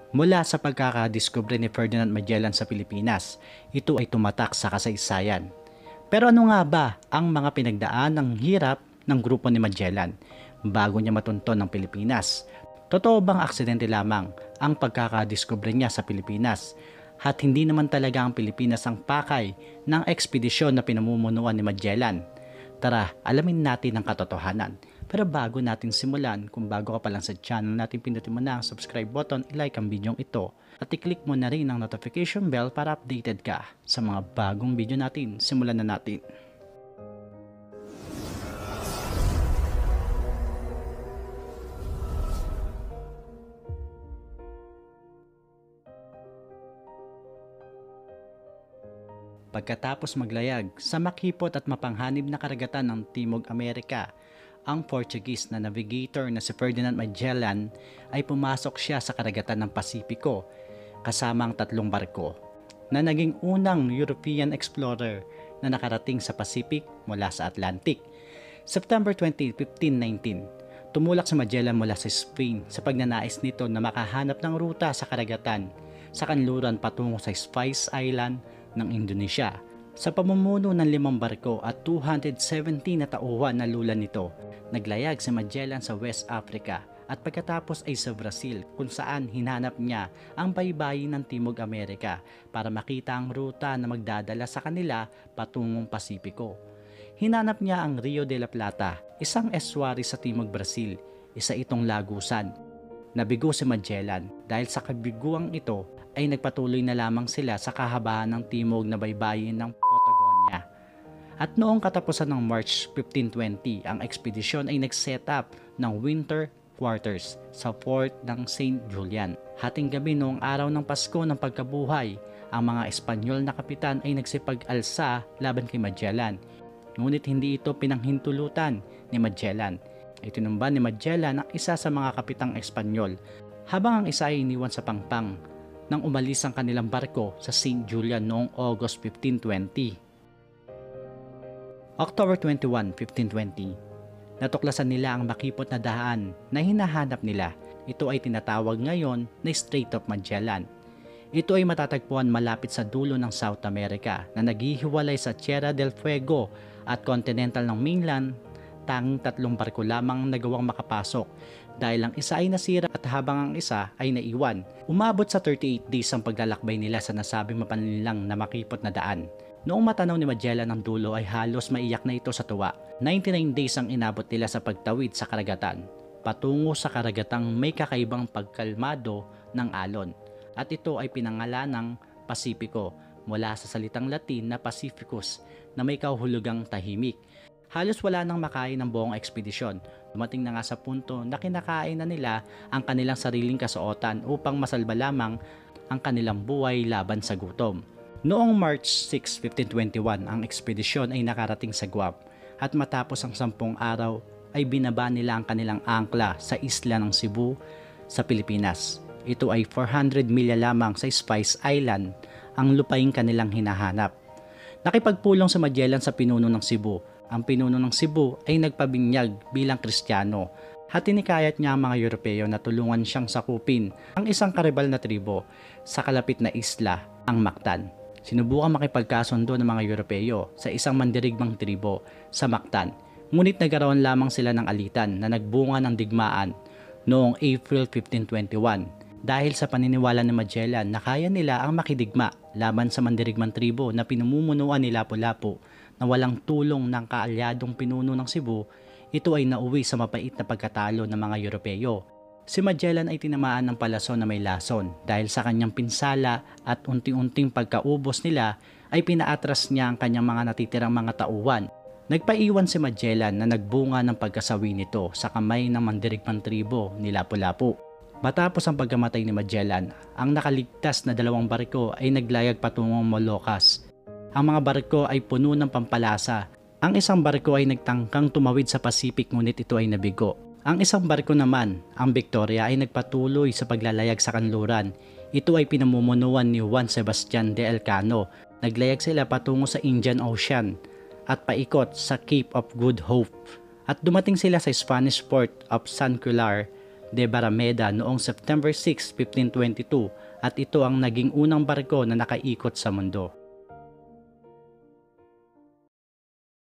Mula sa pagkakadiskubre ni Ferdinand Magellan sa Pilipinas, ito ay tumatak sa kasaysayan. Pero ano nga ba ang mga pinagdaan ng hirap ng grupo ni Magellan bago niya matunton ng Pilipinas? Totoo bang aksidente lamang ang pagkakadiskubre niya sa Pilipinas? At hindi naman talaga ang Pilipinas ang pakay ng ekspedisyon na pinamumunuan ni Magellan? Tara, alamin natin ang katotohanan. Pero bago natin simulan, kung bago ka pa lang sa channel natin, pindutin mo na ang subscribe button, i-like ang video ito, at i-click mo na rin ang notification bell para updated ka sa mga bagong video natin. Simulan na natin. Pagkatapos maglayag sa makipot at mapanghanib na karagatan ng Timog Amerika, ang Portuguese na navigator na si Ferdinand Magellan ay pumasok siya sa karagatan ng Pasipiko kasama ang 3 barko na naging unang European explorer na nakarating sa Pacific mula sa Atlantic. September 20, 1519, tumulak si Magellan mula sa Spain sa pagnanais nito na makahanap ng ruta sa karagatan sa kanluran patungo sa Spice Island ng Indonesia. Sa pamumuno ng 5 barko at 270 na tauhan na lula nito, naglayag si Magellan sa West Africa at pagkatapos ay sa Brazil kung saan hinanap niya ang baybayin ng Timog Amerika para makita ang ruta na magdadala sa kanila patungong Pasipiko. Hinanap niya ang Rio de la Plata, isang estuary sa Timog Brazil, isa itong lagusan. Nabigo si Magellan dahil sa kabiguang ito ay nagpatuloy na lamang sila sa kahabaan ng timog na baybayin ng Patagonia. At noong katapusan ng March 1520, ang ekspedisyon ay nag-set up ng winter quarters sa Fort ng St. Julian. Hating gabi noong araw ng Pasko ng pagkabuhay, ang mga Espanyol na kapitan ay nagsipag-alsa laban kay Magellan. Ngunit hindi ito pinanghintulutan ni Magellan. Itinumba ni Magellan ang isa sa mga kapitang Espanyol habang ang isa ay iniwan sa pangpang nang umalis ang kanilang barko sa St. Julian noong August 1520. October 21, 1520, natuklasan nila ang makipot na daan na hinahanap nila. Ito ay tinatawag ngayon na Strait of Magellan. Ito ay matatagpuan malapit sa dulo ng South America na naghihiwalay sa Tierra del Fuego at continental ng mainland. Tanging 3 barko lamang nagawang makapasok dahil ang isa ay nasira at habang ang isa ay naiwan. Umabot sa 38 days ang paglalakbay nila sa nasabing mapanlinlang na makipot na daan. Noong matanaw ni Magellan ang dulo ay halos maiyak na ito sa tuwa. 99 days ang inabot nila sa pagtawid sa karagatan, patungo sa karagatang may kakaibang pagkalmado ng alon. At ito ay pinangalan ng Pasipiko mula sa salitang Latin na Pacificus na may kahulugang tahimik. Halos wala nang makain ng buong ekspedisyon. Dumating na nga sa punto na kinakain na nila ang kanilang sariling kasuotan upang masalba lamang ang kanilang buhay laban sa gutom. Noong March 6, 1521, ang ekspedisyon ay nakarating sa Guam at matapos ang 10 araw ay binaba nila ang kanilang angkla sa isla ng Cebu sa Pilipinas. Ito ay 400 milya lamang sa Spice Island ang lupaing kanilang hinahanap. Nakipagpulong si Magellan sa pinuno ng Cebu. Ang pinuno ng Cebu ay nagpabinyag bilang Kristiyano at tinikayat niya ang mga Europeo na tulungan siyang sakupin ang isang karibal na tribo sa kalapit na isla, ang Mactan. Sinubukan makipagkasundo ng mga Europeo sa isang mandirigmang tribo sa Mactan, ngunit nagkaroon lamang sila ng alitan na nagbunga ng digmaan noong April 1521 dahil sa paniniwala ni Magellan na kaya nila ang makidigma laban sa mandirigmang tribo na pinamumunuan ni Lapu-Lapu na walang tulong ng kaalyadong pinuno ng Cebu. Ito ay nauwi sa mapait na pagkatalo ng mga Europeo. Si Magellan ay tinamaan ng palason na may lason dahil sa kanyang pinsala at unti-unting pagkaubos nila ay pinaatras niya ang kanyang mga natitirang mga tauhan. Nagpaiwan si Magellan na nagbunga ng pagkasawi nito sa kamay ng mandirigmang tribo ni Lapu-Lapu. Matapos ang pagkamatay ni Magellan, ang nakaligtas na 2 barko ay naglayag patungong Moluccas. Ang mga barko ay puno ng pampalasa. Ang isang barko ay nagtangkang tumawid sa Pacific ngunit ito ay nabigo. Ang isang barko naman, ang Victoria, ay nagpatuloy sa paglalayag sa kanluran. Ito ay pinamumunuan ni Juan Sebastian de Elcano. Naglayag sila patungo sa Indian Ocean at paikot sa Cape of Good Hope. At dumating sila sa Spanish port of San Cular de Barrameda noong September 6, 1522 at ito ang naging unang barko na nakaikot sa mundo.